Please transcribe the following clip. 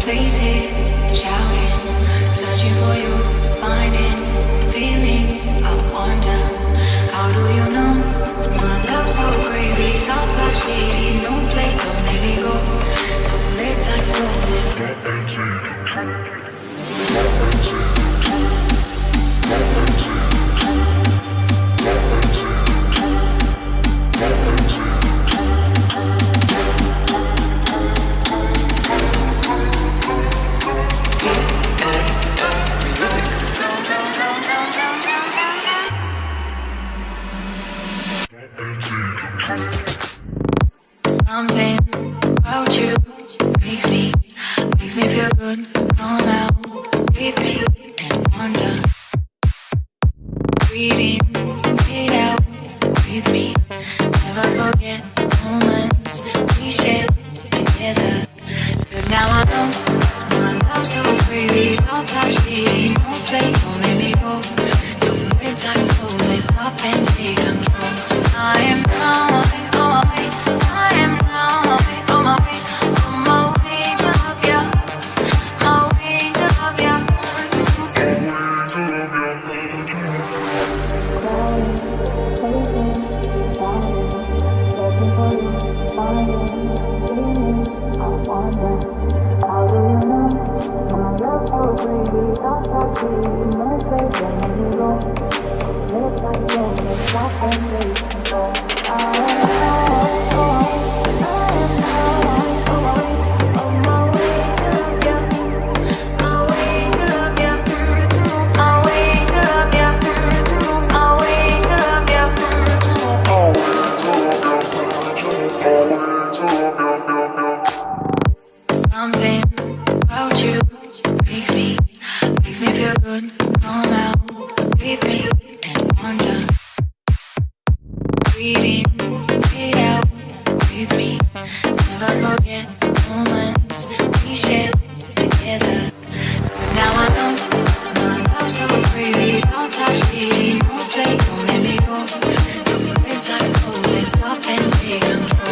places, shouting, searching for you, finding feelings. I wonder, how do you know? My love's so crazy, thoughts are shady. No play, don't let me go. Don't let time flow. Stop and take control. Stop and take control. Stop and take control. Stop and take control. Stop and take control. Something about you makes me feel good. Come out with me and wonder. Breathing it out with me. Never forget moments we shared together. 'Cause now I know my love's so crazy. Thoughts are shady. No play, don't let me go. Don't let time flow. Let's stop and take control. I am now on my way. I am now on my way. On my way to love you. My way to love you. How do you know? My love so crazy, thoughts are shady. No place to let me go. Let time go, let's stop and take control. I am now on my way to love you. My way to love you. My way to love you. My way to love you. Something about you makes me feel good. Come out with me and wonder. Breathing it out with me. Never forget moments we shared together. 'Cause now I know my love's so crazy. Thoughts are shady. No play, don't let me go. Don't let time flow. Let's stop and take control.